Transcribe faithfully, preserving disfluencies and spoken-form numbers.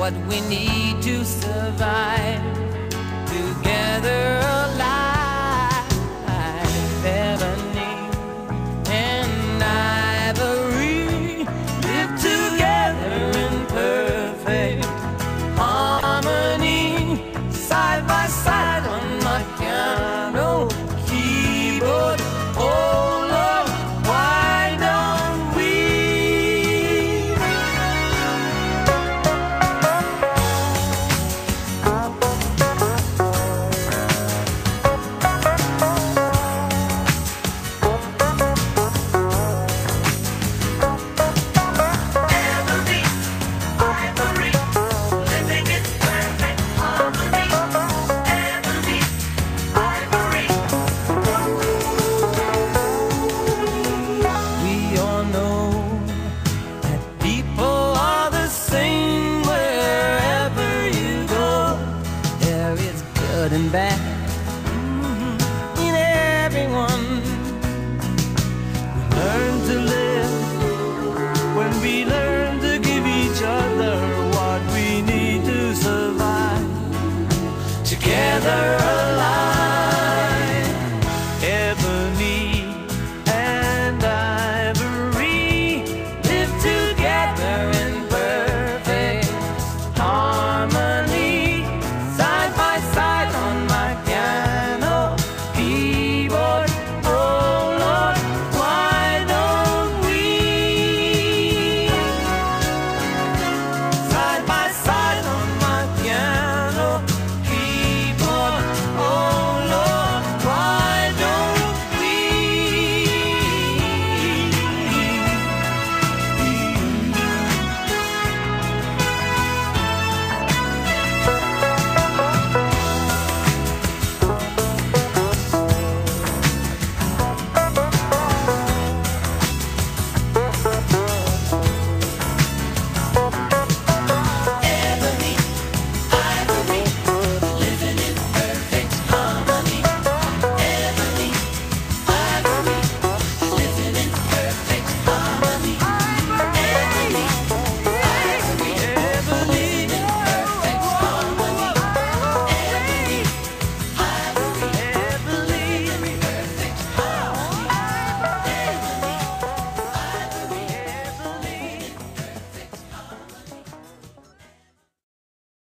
what we need to survive. Together alive, ebony and ivory live together in perfect harmony, side by side on my piano keyboard. Oh Lord, why don't we? Ebony, ivory, living in perfect harmony. Ebony, ivory. We all know that people are the same wherever you go. There is good and bad in everyone. We learn to live when we learn to give each other what we need to survive. Together alive.